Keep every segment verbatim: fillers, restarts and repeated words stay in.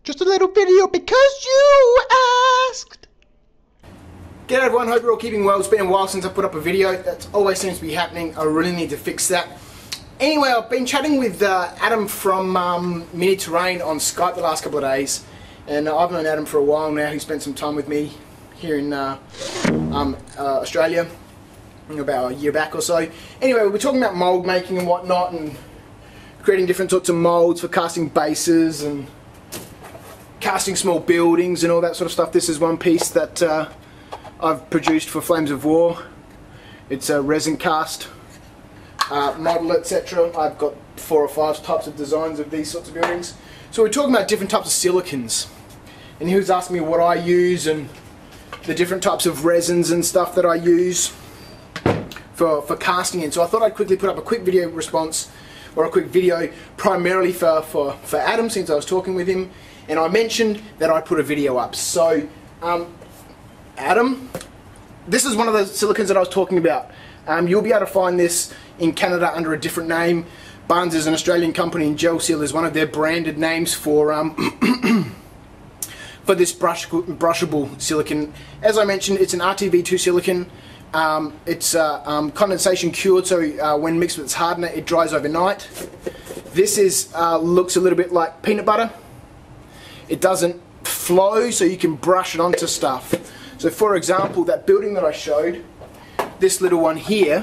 Just a little video because you asked. G'day everyone, hope you're all keeping well. It's been a while since I put up a video. That always seems to be happening. I really need to fix that. Anyway, I've been chatting with uh, Adam from um, Mini Terrain on Skype the last couple of days. And uh, I've known Adam for a while now. He spent some time with me here in uh, um, uh, Australia about a year back or so. Anyway, we were talking about mould making and whatnot, and creating different sorts of moulds for casting bases and casting small buildings and all that sort of stuff. This is one piece that uh, I've produced for Flames of War. It's a resin cast uh, model, et cetera. I've got four or five types of designs of these sorts of buildings. So we're talking about different types of silicons, and he was asking me what I use and the different types of resins and stuff that I use for, for casting in. So I thought I'd quickly put up a quick video response, or a quick video primarily for, for, for Adam, since I was talking with him, and I mentioned that I'd put a video up. So um, Adam, this is one of the silicons that I was talking about. Um, you'll be able to find this in Canada under a different name. Barnes is an Australian company, and Gel Seal is one of their branded names for um, for this brush, brushable silicon. As I mentioned, it's an R T V two silicon. Um, it's uh, um, condensation cured, so uh, when mixed with its hardener, it dries overnight. This is uh, looks a little bit like peanut butter. It doesn't flow, so you can brush it onto stuff. So for example, that building that I showed, this little one here,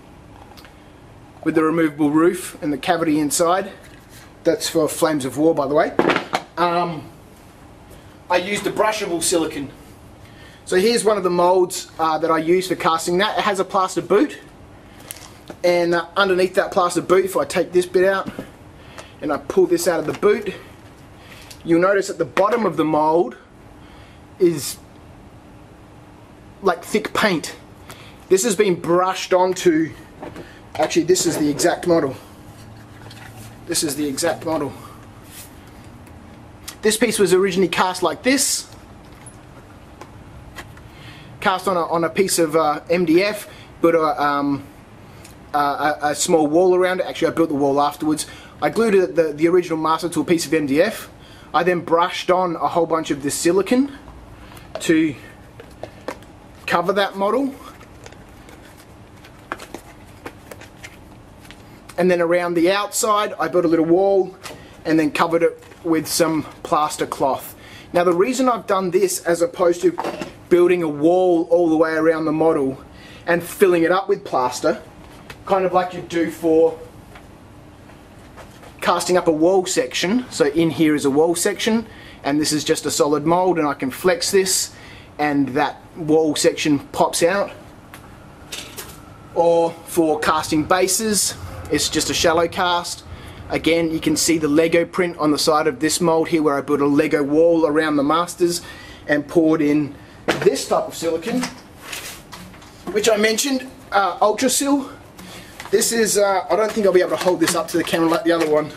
with the removable roof and the cavity inside, that's for Flames of War, by the way. Um, I used a brushable silicon. So here's one of the molds uh, that I use for casting that. It has a plaster boot, and uh, underneath that plaster boot, if I take this bit out and I pull this out of the boot, you'll notice at the bottom of the mold is like thick paint. This has been brushed onto, actually this is the exact model. This is the exact model. This piece was originally cast like this. Cast on a, on a piece of uh, M D F, but a, um, a, a small wall around it. Actually, I built the wall afterwards. I glued it, the, the original master to a piece of M D F. I then brushed on a whole bunch of this silicon to cover that model. And then around the outside, I built a little wall and then covered it with some plaster cloth. Now the reason I've done this as opposed to building a wall all the way around the model and filling it up with plaster, kind of like you do for casting up a wall section. So in here is a wall section, and this is just a solid mold, and I can flex this and that wall section pops out. Or for casting bases, it's just a shallow cast. Again, you can see the Lego print on the side of this mold here, where I built a Lego wall around the masters and poured in this type of silicon, which I mentioned, uh, Ultra Seal. This is, uh, I don't think I'll be able to hold this up to the camera like the other one.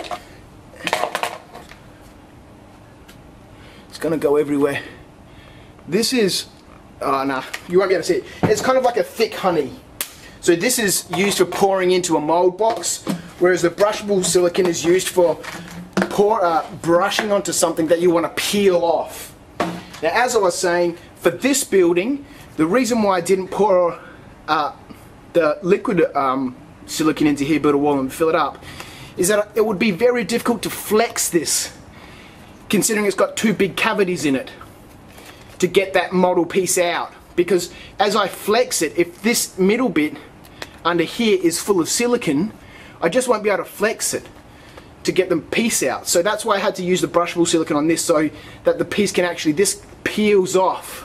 It's gonna go everywhere. This is, oh no, you won't be able to see it. It's kind of like a thick honey. So this is used for pouring into a mold box, whereas the brushable silicon is used for pour, uh, brushing onto something that you want to peel off. Now, as I was saying, for this building, the reason why I didn't pour uh, the liquid um, silicon into here, build a wall and fill it up, is that it would be very difficult to flex this, considering it's got two big cavities in it, to get that model piece out. Because as I flex it, if this middle bit under here is full of silicon, I just won't be able to flex it to get the piece out. So that's why I had to use the brushable silicon on this, so that the piece can actually, this peels off.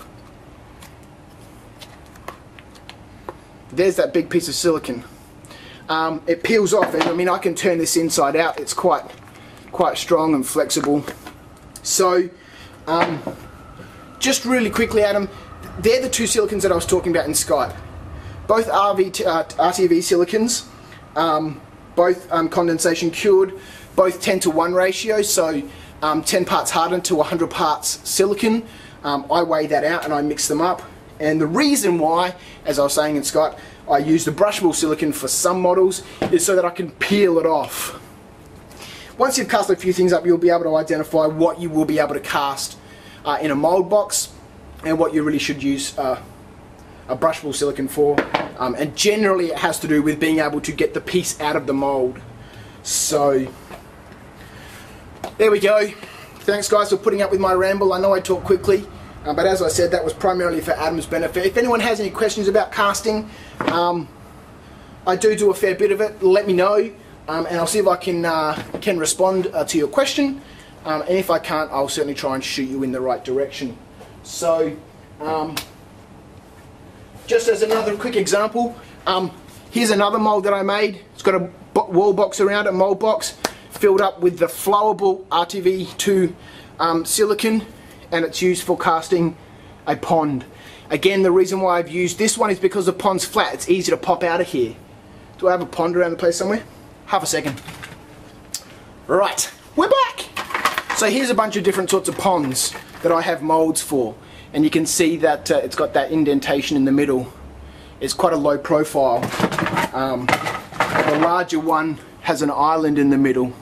There's that big piece of silicon. Um, it peels off, and I mean, I can turn this inside out. It's quite quite strong and flexible. So um, just really quickly, Adam, they're the two silicons that I was talking about in Skype. Both R V, uh, R T V silicons, um, both um, condensation cured, both ten to one ratio, so um, ten parts hardened to one hundred parts silicon. Um, I weigh that out and I mix them up. And the reason why, as I was saying in Skype, I use the brushable silicon for some models is so that I can peel it off. once you've cast a few things up, you'll be able to identify what you will be able to cast uh, in a mold box and what you really should use uh, a brushable silicone for. Um, and generally it has to do with being able to get the piece out of the mold. So there we go. Thanks guys for putting up with my ramble. I know I talk quickly, uh, but as I said, that was primarily for Adam's benefit. If anyone has any questions about casting, um, I do do a fair bit of it. Let me know, um, and I'll see if I can uh, can respond uh, to your question. Um, and if I can't, I'll certainly try and shoot you in the right direction. So, um, just as another quick example, um, here's another mold that I made. It's got a wall box around it, mold box, filled up with the flowable R T V two um, silicone, and it's used for casting a pond. Again, the reason why I've used this one is because the pond's flat. It's easy to pop out of here. Do I have a pond around the place somewhere? Half a second. Right, we're back. So here's a bunch of different sorts of ponds that I have molds for, and you can see that uh, it's got that indentation in the middle. It's quite a low profile. Um, the larger one has an island in the middle,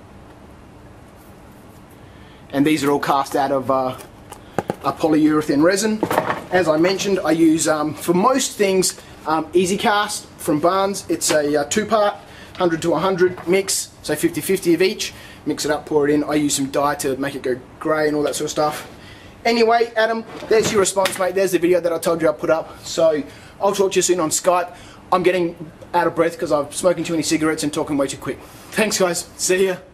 and these are all cast out of uh, a polyurethane resin. As I mentioned, I use um, for most things um, Easy Cast from Barnes. It's a uh, two-part one hundred to one hundred mix, so fifty fifty of each. Mix it up, pour it in. I use some dye to make it go grey and all that sort of stuff. Anyway, Adam, there's your response, mate. There's the video that I told you I'd put up. So I'll talk to you soon on Skype. I'm getting out of breath because I'm smoking too many cigarettes and talking way too quick. Thanks guys, see ya.